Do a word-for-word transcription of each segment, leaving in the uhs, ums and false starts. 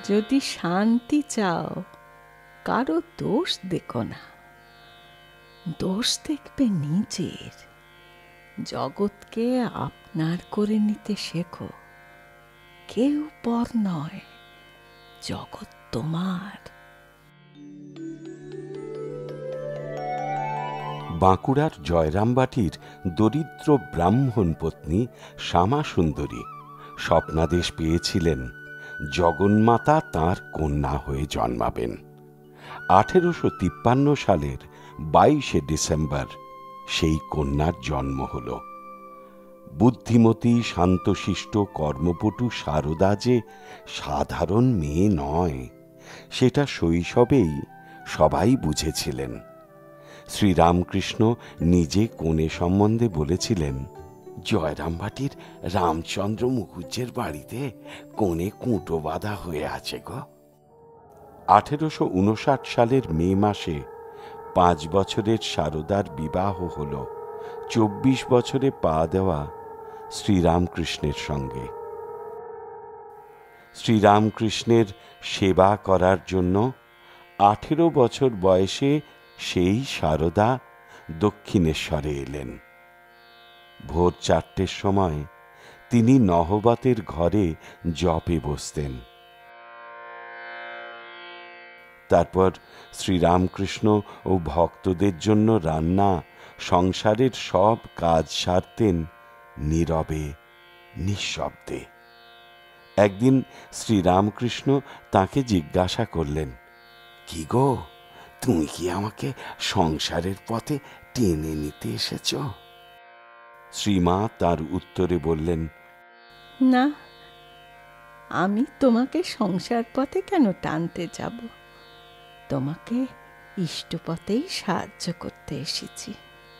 যদি শান্তি চাও, কারো দোষ দেখো না, দোষ দেখবে নিজের। জগৎকে আপনার করে নিতে শেখো। কেউ পর নয়, জগৎ তোমার। বাঁকুড়ার জয়রামবাটির দরিদ্র ব্রাহ্মণ পত্নী শ্যামা সুন্দরী স্বপ্নাদেশ পেয়েছিলেন জগন্মাতা তাঁর কন্যা হয়ে জন্মাবেন। আঠেরোশো তিপ্পান্ন সালের বাইশে ডিসেম্বর সেই কন্যার জন্ম হল। বুদ্ধিমতী, শান্তশিষ্ট, কর্মপটু সারদা যে সাধারণ মেয়ে নয়, সেটা শৈশবেই সবাই বুঝেছিলেন। শ্রীরামকৃষ্ণ নিজে কনে সম্বন্ধে বলেছিলেন, জয়রামবাটির রামচন্দ্র মুখুজ্জের বাড়িতে কনে কুঁটো বাঁধা হয়ে আছে গো। আঠেরোশো উনষাট সালের মে মাসে পাঁচ বছরের সারদার বিবাহ হল চব্বিশ বছরে পা দেওয়া শ্রীরামকৃষ্ণের সঙ্গে। শ্রীরামকৃষ্ণের সেবা করার জন্য আঠেরো বছর বয়সে সেই সারদা দক্ষিণেশ্বরে এলেন। ভোর চারটের সময় তিনি নহবতের ঘরে জপে বসতেন। তারপর শ্রীরামকৃষ্ণ ও ভক্তদের জন্য রান্না, সংসারের সব কাজ সারতেন নীরবে, নিঃশব্দে। একদিন শ্রীরামকৃষ্ণ তাকে জিজ্ঞাসা করলেন, কি গো, তুমি কি আমাকে সংসারের পথে টেনে নিতে এসেছ? শ্রীমা তার উত্তরে বললেন, না, আমি তোমাকে সংসার পথে কেন টানতে যাব? তোমাকে ইষ্টপথেই সাহায্য করতে এসেছি।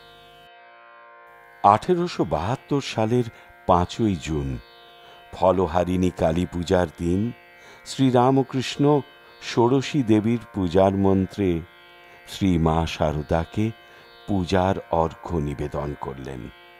আঠেরোশো বাহাত্তর সালের পাঁচই জুন, ফলহারিণী কালী পূজার দিন, শ্রীরামকৃষ্ণ ষোড়শী দেবীর পূজার মন্ত্রে শ্রী মা সারদাকে পূজার অর্ঘ্য নিবেদন করলেন।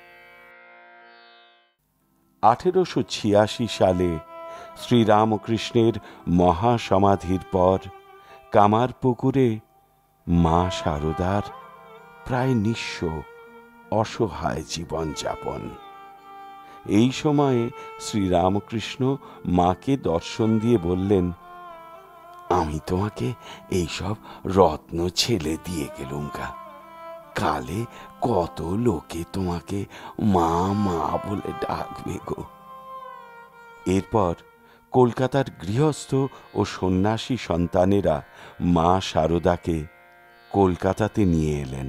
আঠেরোশো ছিয়াশি সালে শ্রীরামকৃষ্ণের মহাসমাধির পর কামারপুকুরে মা সারদার প্রায় নিঃস্ব, অসহায় জীবনযাপন। এই সময়ে শ্রীরামকৃষ্ণ মাকে দর্শন দিয়ে বললেন, আমি তোমাকে এইসব রত্ন ছেলে দিয়ে গেলুম গা, কালে কত লোকে তোমাকে মা মা বলে ডাকবে গো। এরপর কলকাতার গৃহস্থ ও সন্ন্যাসী সন্তানেরা মা সারদাকে কলকাতাতে নিয়ে এলেন।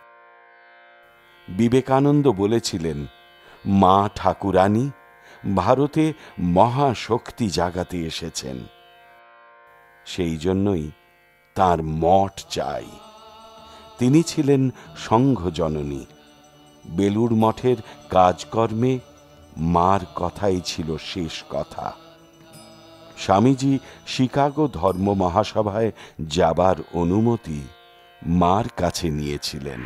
বিবেকানন্দ বলেছিলেন, মা ঠাকুরানী ভারতে মহাশক্তি জাগাতে এসেছেন, সেই জন্যই তাঁর মঠ চাই। তিনি ছিলেন সংঘজননী। বেলুড় মঠের কাজকর্মে মার কথাই ছিল শেষ কথা। স্বামীজি শিকাগো ধর্ম মহাসভায় যাবার অনুমতি মার কাছে নিয়েছিলেন।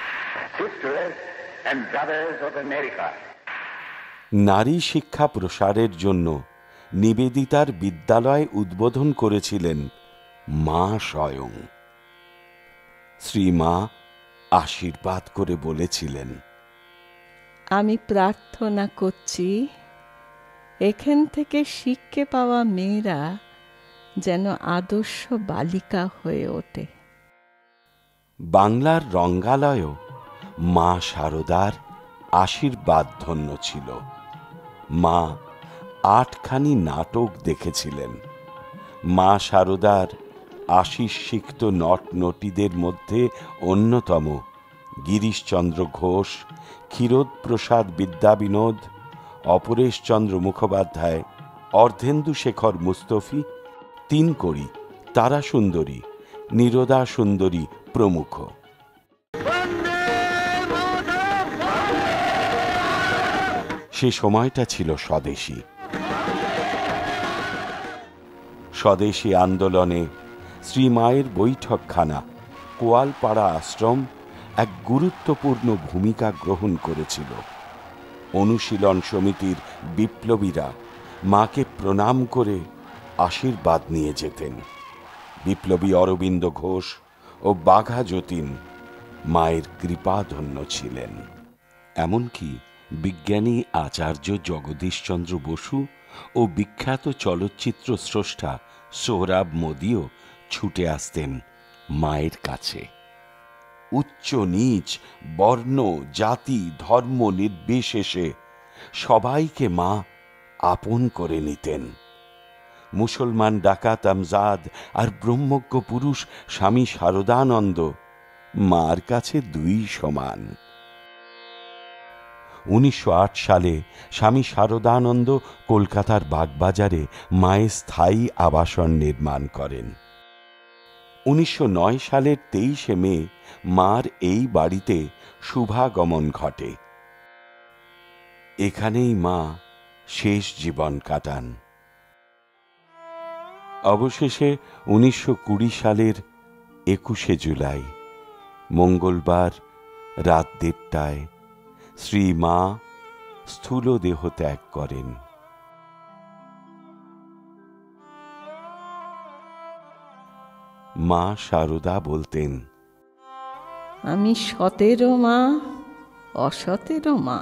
নারী শিক্ষা প্রসারের জন্য নিবেদিতার বিদ্যালয় উদ্বোধন করেছিলেন মা স্বয়ং। শ্রীমা আশীর্বাদ করে বলেছিলেন, আমি প্রার্থনা করছি এখান থেকে শিক্ষা পাওয়া মেয়েরা যেন আদর্শ বালিকা হয়ে ওঠে। বাংলার রঙ্গালয়ও মা সারদার আশীর্বাদ ধন্য ছিল। মা আটখানি নাটক দেখেছিলেন। মা সারদার আশীষ সিক্ত নট নটীদের মধ্যে অন্যতম গিরিশচন্দ্র ঘোষ, ক্ষীরোদপ্রসাদ বিদ্যাবিনোদ, অপরেশচন্দ্র মুখোপাধ্যায়, অর্ধেন্দু শেখর মুস্তফী, তিনকড়ি, তারা সুন্দরী, নীরদা সুন্দরী প্রমুখ। সে সময়টা ছিল স্বদেশী। স্বদেশী আন্দোলনে শ্রীমায়ের বৈঠকখানা, কোয়ালপাড়া আশ্রম এক গুরুত্বপূর্ণ ভূমিকা গ্রহণ করেছিল। অনুশীলন সমিতির বিপ্লবীরা মাকে প্রণাম করে আশীর্বাদ নিয়ে যেতেন। বিপ্লবী অরবিন্দ ঘোষ ও বাঘা যতীন মায়ের কৃপাধন্য ছিলেন। এমনকি বিজ্ঞানী আচার্য জগদীশচন্দ্র বসু ও বিখ্যাত চলচ্চিত্র স্রষ্টা সোহরাব মোদিও ছুটে আসতেন মায়ের কাছে। উচ্চ নীচ, বর্ণ, জাতি, ধর্ম নির্বিশেষে সবাইকে মা আপন করে নিতেন। মুসলমান ডাকাত আমজাদ আর ব্রহ্মজ্ঞ পুরুষ স্বামী শারদানন্দ মার কাছে দুই সমান। উনিশশো আট সালে স্বামী শারদানন্দ কলকাতার বাগবাজারে মায়ের স্থায়ী আবাসন নির্মাণ করেন। উনিশশো নয় সালের তেইশে মে মার এই বাড়িতে শুভাগমন ঘটে। এখানেই মা শেষ জীবন কাটান। অবশেষে উনিশশো কুড়ি সালের একুশে জুলাই মঙ্গলবার রাত দেড়টায় শ্রী মা স্থূল দেহ ত্যাগ করেন। মা শারদা বলতেন, আমি সতেরো মা, অসতেরো মা।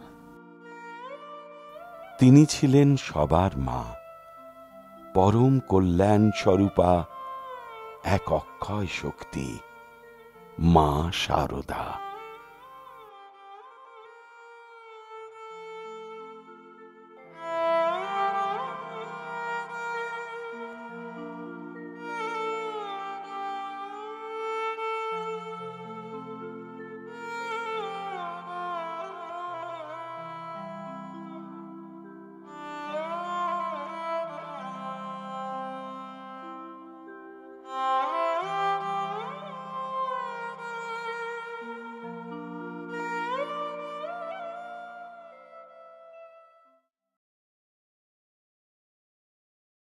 তিনি ছিলেন সবার মা, পরম কল্যাণ স্বরূপা এক অক্ষয় শক্তি, মা শারদা।